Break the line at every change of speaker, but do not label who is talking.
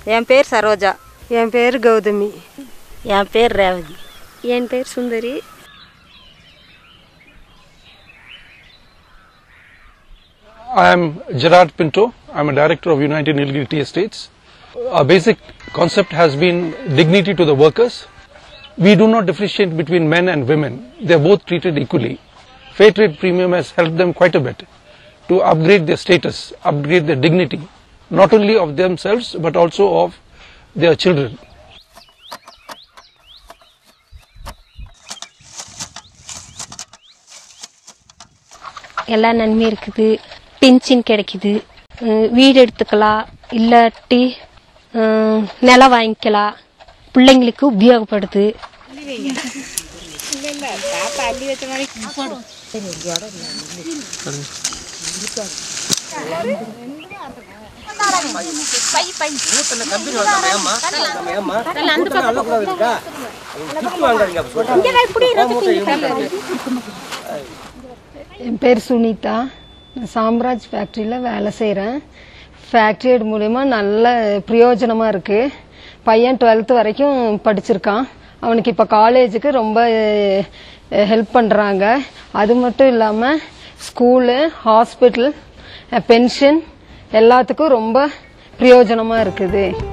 என் பேர் சரோஜா.
என் பேர் கௌதமி.
என் பேர் ரேவதி.
என் பேர் சுந்தரி.
I am Gerard Pinto. I am a director of United Nilgiri Estates. Our basic concept has been dignity to the workers. We do not differentiate between men and women. They are both treated equally. Fair trade premium has helped them quite a bit to upgrade their status, upgrade their dignity, not only of themselves but also of their children.
எல்லா நன்மையும் இருக்குது. Pension கிடைக்குது, வீடு எடுத்துக்கலாம், இல்லாட்டி நிலம் வாங்கிக்கலாம், பிள்ளைங்களுக்கு உபயோகப்படுது. என் பேர் சுனிதா. நான் சாம்ராஜ் ஃபேக்ட்ரியில் வேலை செய்கிறேன். ஃபேக்ட்ரி மூலமா நல்ல பிரயோஜனமாக இருக்குது. பையன் 12th வரைக்கும் படிச்சிருக்கான். அவனுக்கு இப்போ காலேஜுக்கு ரொம்ப ஹெல்ப் பண்ணுறாங்க. அது மட்டும் இல்லாமல் ஸ்கூலு, ஹாஸ்பிட்டல், பென்ஷன் எல்லாத்துக்கும் ரொம்ப பிரயோஜனமாக இருக்குது.